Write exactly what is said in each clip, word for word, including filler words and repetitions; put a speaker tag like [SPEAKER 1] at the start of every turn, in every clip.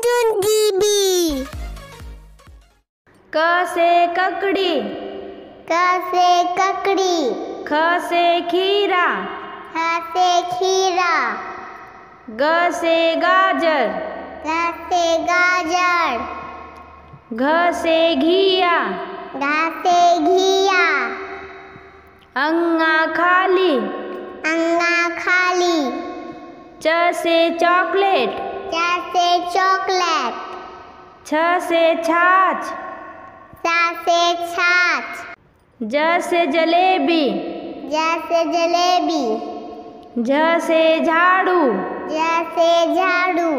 [SPEAKER 1] Cartoon TV.
[SPEAKER 2] क से ककड़ी,
[SPEAKER 1] क से ककड़ी।
[SPEAKER 2] ख से खीरा,
[SPEAKER 1] ख से खीरा।
[SPEAKER 2] ग से गाजर,
[SPEAKER 1] ग से गाजर।
[SPEAKER 2] घ से घिया,
[SPEAKER 1] घ से घिया।
[SPEAKER 2] अंगा खाली,
[SPEAKER 1] अंगा खाली।
[SPEAKER 2] च से चॉकलेट,
[SPEAKER 1] च से चॉकलेट।
[SPEAKER 2] छ से छाछ,
[SPEAKER 1] छ से छाछ।
[SPEAKER 2] ज से जलेबी,
[SPEAKER 1] ज से जलेबी।
[SPEAKER 2] झ से झाड़ू,
[SPEAKER 1] ज से झाड़ू।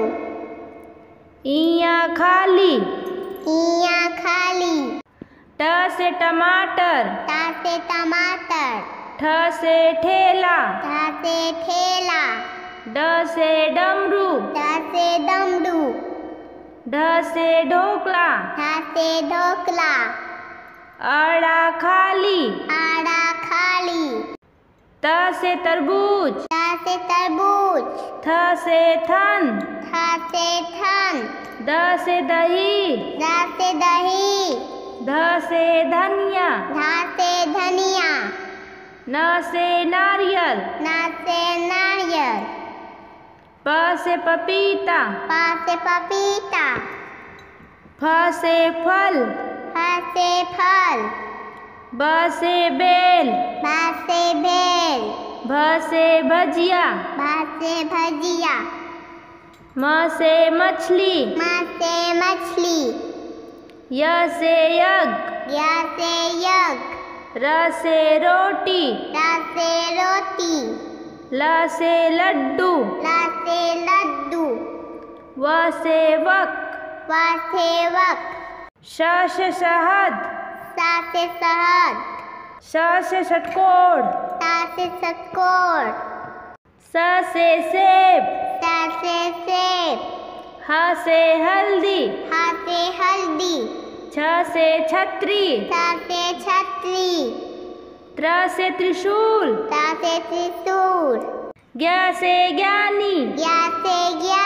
[SPEAKER 2] इया खाली,
[SPEAKER 1] इया खाली।
[SPEAKER 2] ट से टमाटर,
[SPEAKER 1] ट से टमाटर।
[SPEAKER 2] ठ से ठेला,
[SPEAKER 1] ठ से ठेला।
[SPEAKER 2] ड से डमरू,
[SPEAKER 1] ड से डमरू।
[SPEAKER 2] ढ से ढोकला,
[SPEAKER 1] ढ से ढोकला।
[SPEAKER 2] अड़ा खाली,
[SPEAKER 1] आड़ा खाली।
[SPEAKER 2] त से तरबूज,
[SPEAKER 1] त से तरबूज।
[SPEAKER 2] थ से थन,
[SPEAKER 1] थ से थन।
[SPEAKER 2] द से दही,
[SPEAKER 1] द से दही।
[SPEAKER 2] ध से धनिया,
[SPEAKER 1] ध से धनिया।
[SPEAKER 2] न से नारियल,
[SPEAKER 1] न से नारियल।
[SPEAKER 2] प से पपीता,
[SPEAKER 1] प से पपीता।
[SPEAKER 2] फ से फल,
[SPEAKER 1] फ से फल।
[SPEAKER 2] ब से बेल,
[SPEAKER 1] ब से बेल।
[SPEAKER 2] भ से भजिया,
[SPEAKER 1] भ से भजिया।
[SPEAKER 2] म से मछली,
[SPEAKER 1] म से मछली।
[SPEAKER 2] य से यज्ञ,
[SPEAKER 1] य से यज्ञ।
[SPEAKER 2] र से रोटी,
[SPEAKER 1] र से रोटी।
[SPEAKER 2] ल से लड्डू,
[SPEAKER 1] ल से लड्डू।
[SPEAKER 2] व से वक,
[SPEAKER 1] व से वक।
[SPEAKER 2] श से शहद,
[SPEAKER 1] स से शहद।
[SPEAKER 2] श से षटकोण,
[SPEAKER 1] स से षटकोण।
[SPEAKER 2] स से सेब,
[SPEAKER 1] स से सेब।
[SPEAKER 2] ह से हल्दी,
[SPEAKER 1] ह से हल्दी।
[SPEAKER 2] छ से छतरी,
[SPEAKER 1] छ से छतरी।
[SPEAKER 2] त्र से त्रिशूल,
[SPEAKER 1] त से त्रिशूल।
[SPEAKER 2] ज्ञ से ज्ञानी,
[SPEAKER 1] ज्ञ से ज्ञानी।